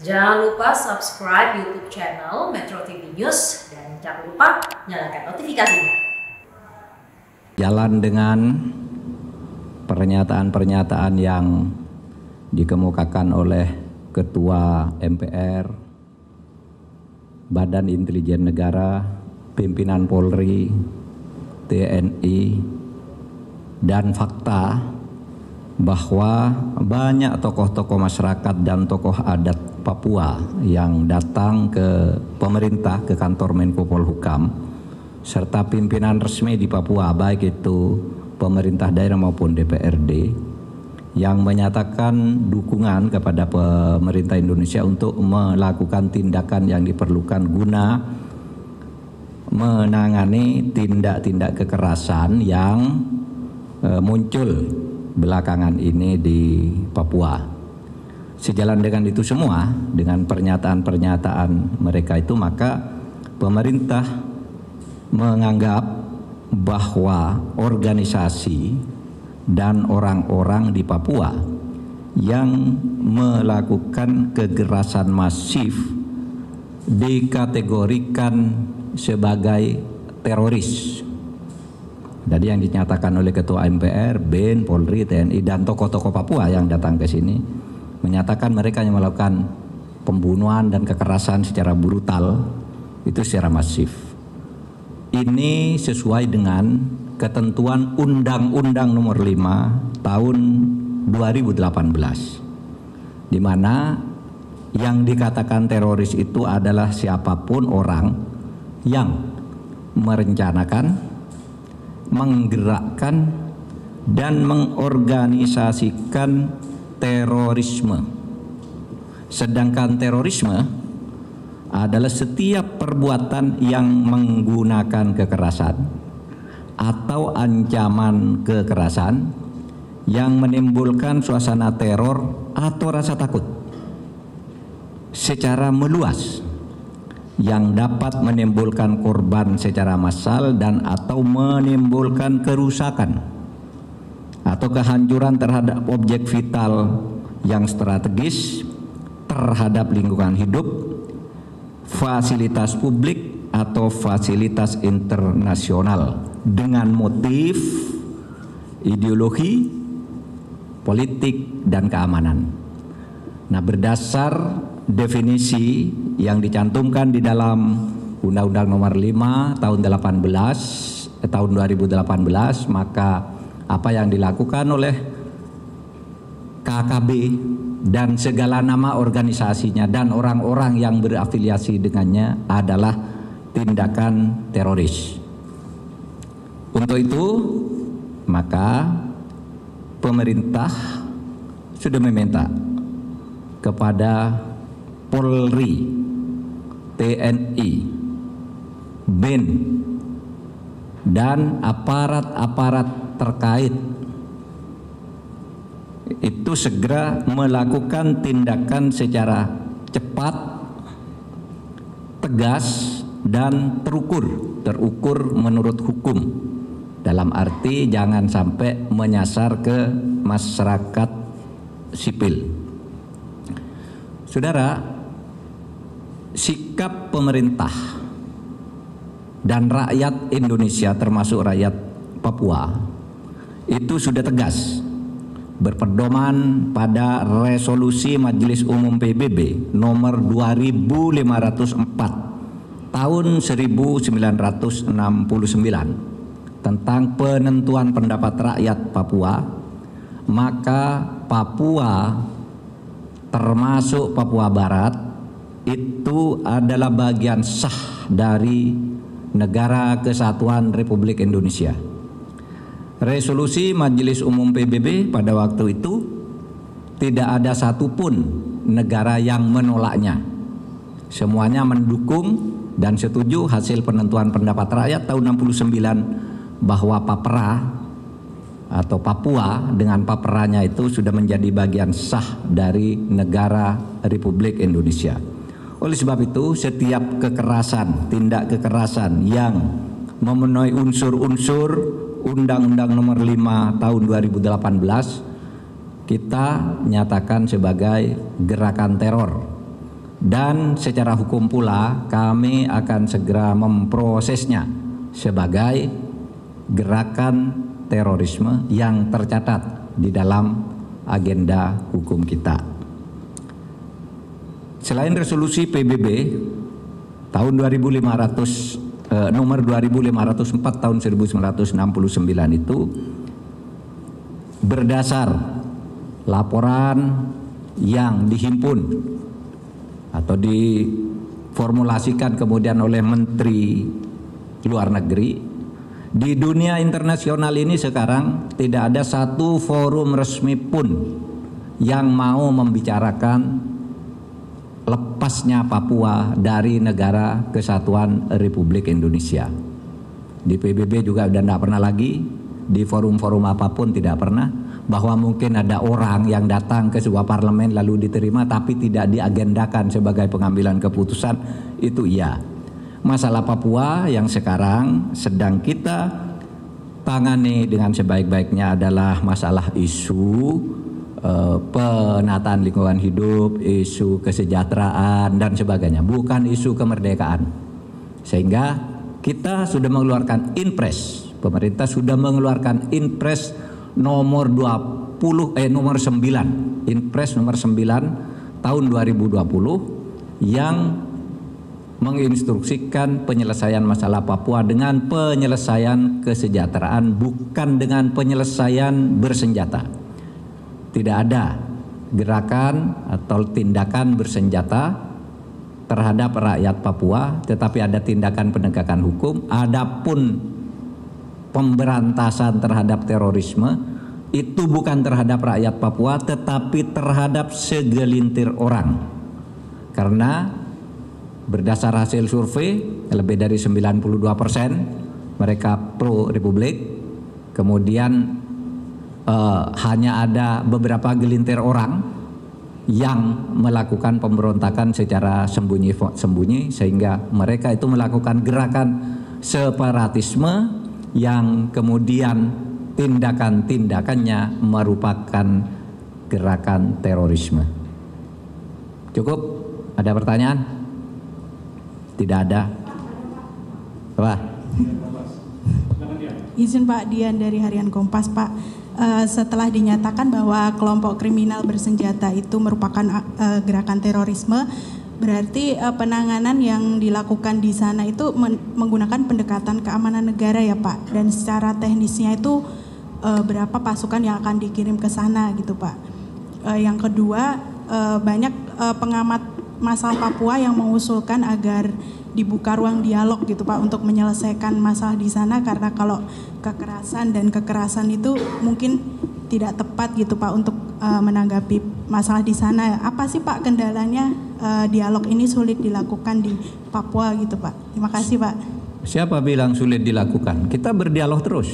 Jangan lupa subscribe YouTube channel Metro TV News dan jangan lupa nyalakan notifikasinya. Jalan dengan pernyataan-pernyataan yang dikemukakan oleh Ketua MPR, Badan Intelijen Negara, pimpinan Polri, TNI, dan fakta bahwa banyak tokoh-tokoh masyarakat dan tokoh adat Papua yang datang ke pemerintah, ke kantor Menko Polhukam, serta pimpinan resmi di Papua, baik itu pemerintah daerah maupun DPRD, yang menyatakan dukungan kepada pemerintah Indonesia untuk melakukan tindakan yang diperlukan guna menangani tindak-tindak kekerasan yang muncul belakangan ini di Papua. Sejalan dengan itu semua, dengan pernyataan-pernyataan mereka itu, maka pemerintah menganggap bahwa organisasi dan orang-orang di Papua yang melakukan kekerasan masif dikategorikan sebagai teroris. Jadi yang dinyatakan oleh Ketua MPR, BIN, Polri, TNI, dan tokoh-tokoh Papua yang datang ke sini menyatakan mereka yang melakukan pembunuhan dan kekerasan secara brutal itu secara masif. Ini sesuai dengan ketentuan Undang-Undang Nomor 5 Tahun 2018, di mana yang dikatakan teroris itu adalah siapapun orang yang merencanakan, menggerakkan, dan mengorganisasikan terorisme. Sedangkan terorisme adalah setiap perbuatan yang menggunakan kekerasan atau ancaman kekerasan yang menimbulkan suasana teror atau rasa takut secara meluas yang dapat menimbulkan korban secara massal dan atau menimbulkan kerusakan atau kehancuran terhadap objek vital yang strategis, terhadap lingkungan hidup, fasilitas publik atau fasilitas internasional dengan motif ideologi, politik, dan keamanan. Nah, berdasar definisi yang dicantumkan di dalam Undang-Undang Nomor 5 tahun 2018, maka apa yang dilakukan oleh KKB dan segala nama organisasinya dan orang-orang yang berafiliasi dengannya adalah tindakan teroris. Untuk itu, maka pemerintah sudah meminta kepada Polri, TNI, BIN, dan aparat-aparat terkait itu segera melakukan tindakan secara cepat, tegas, dan terukur menurut hukum, dalam arti jangan sampai menyasar ke masyarakat sipil. Saudara, sikap pemerintah dan rakyat Indonesia termasuk rakyat Papua itu sudah tegas, berpedoman pada resolusi Majelis Umum PBB nomor 2504 tahun 1969 tentang penentuan pendapat rakyat Papua. Maka Papua termasuk Papua Barat itu adalah bagian sah dari Negara Kesatuan Republik Indonesia. Resolusi Majelis Umum PBB pada waktu itu tidak ada satupun negara yang menolaknya. Semuanya mendukung dan setuju hasil penentuan pendapat rakyat tahun 69 bahwa Papua atau Papua dengan paperanya itu sudah menjadi bagian sah dari Negara Republik Indonesia. Oleh sebab itu, setiap kekerasan, tindak kekerasan yang memenuhi unsur-unsur Undang-Undang Nomor 5 Tahun 2018 kita nyatakan sebagai gerakan teror dan secara hukum pula kami akan segera memprosesnya sebagai gerakan terorisme yang tercatat di dalam agenda hukum kita. Selain resolusi PBB tahun 2500 nomor 2504 tahun 1969 itu berdasar laporan yang dihimpun atau diformulasikan kemudian oleh Menteri Luar Negeri, di dunia internasional ini sekarang tidak ada satu forum resmi pun yang mau membicarakan lepasnya Papua dari negara kesatuan Republik Indonesia. Di PBB juga udah tidak pernah lagi, di forum-forum apapun tidak pernah, bahwa mungkin ada orang yang datang ke sebuah parlemen lalu diterima tapi tidak diagendakan sebagai pengambilan keputusan, itu iya. Masalah Papua yang sekarang sedang kita tangani dengan sebaik-baiknya adalah masalah isu penataan lingkungan hidup, isu kesejahteraan dan sebagainya, bukan isu kemerdekaan. Sehingga kita sudah mengeluarkan Inpres, pemerintah sudah mengeluarkan Inpres nomor 9, Inpres nomor 9 tahun 2020 yang menginstruksikan penyelesaian masalah Papua dengan penyelesaian kesejahteraan, bukan dengan penyelesaian bersenjata. Tidak ada gerakan atau tindakan bersenjata terhadap rakyat Papua, tetapi ada tindakan penegakan hukum. Adapun pemberantasan terhadap terorisme itu bukan terhadap rakyat Papua, tetapi terhadap segelintir orang. Karena berdasar hasil survei lebih dari 92% mereka pro Republik, kemudian hanya ada beberapa gelintir orang yang melakukan pemberontakan secara sembunyi-sembunyi, sehingga mereka itu melakukan gerakan separatisme yang kemudian tindakan-tindakannya merupakan gerakan terorisme. Cukup? Ada pertanyaan? Tidak ada. Apa? Izin Pak, Dian dari Harian Kompas, Pak. Setelah dinyatakan bahwa kelompok kriminal bersenjata itu merupakan gerakan terorisme, berarti penanganan yang dilakukan di sana itu menggunakan pendekatan keamanan negara ya Pak, dan secara teknisnya itu berapa pasukan yang akan dikirim ke sana gitu Pak. Yang kedua, banyak pengamat masalah Papua yang mengusulkan agar dibuka ruang dialog gitu Pak untuk menyelesaikan masalah di sana, karena kalau kekerasan itu mungkin tidak tepat gitu Pak untuk menanggapi masalah di sana. Apa sih Pak kendalanya dialog ini sulit dilakukan di Papua gitu Pak? Terima kasih Pak. Siapa bilang sulit dilakukan? Kita berdialog terus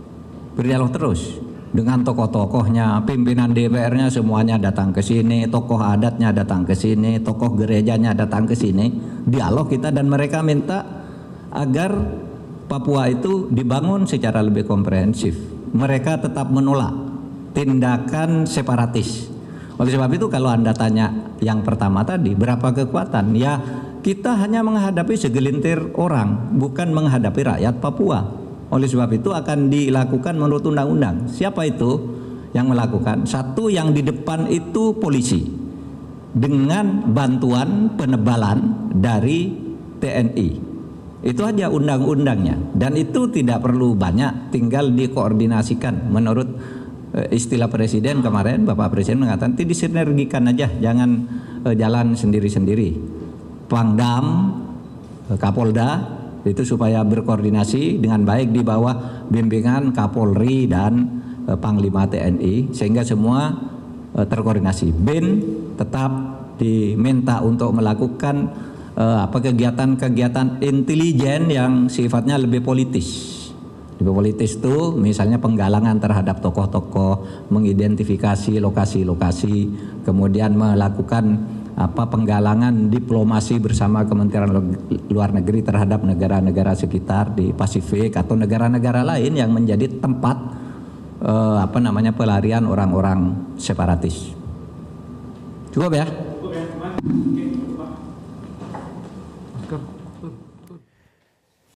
dengan tokoh-tokohnya, pimpinan DPR-nya semuanya datang ke sini, tokoh adatnya datang ke sini, tokoh gerejanya datang ke sini, dialog kita, dan mereka minta agar Papua itu dibangun secara lebih komprehensif. Mereka tetap menolak tindakan separatis. Oleh sebab itu kalau Anda tanya yang pertama tadi, berapa kekuatan? Ya, kita hanya menghadapi segelintir orang, bukan menghadapi rakyat Papua. Oleh sebab itu akan dilakukan menurut undang-undang. Siapa itu yang melakukan? Satu, yang di depan itu polisi dengan bantuan penebalan dari TNI. Itu aja undang-undangnya, dan itu tidak perlu banyak, tinggal dikoordinasikan. Menurut istilah Presiden kemarin, Bapak Presiden mengatakan disinergikan aja, jangan jalan sendiri-sendiri. Pangdam, Kapolda itu supaya berkoordinasi dengan baik di bawah bimbingan Kapolri dan Panglima TNI, sehingga semua terkoordinasi. BIN tetap diminta untuk melakukan kegiatan-kegiatan intelijen yang sifatnya lebih politis. Lebih politis itu misalnya penggalangan terhadap tokoh-tokoh, mengidentifikasi lokasi-lokasi, kemudian melakukan penggalangan diplomasi bersama Kementerian Luar Negeri terhadap negara-negara sekitar di Pasifik atau negara-negara lain yang menjadi tempat pelarian orang-orang separatis. Cukup ya? masker.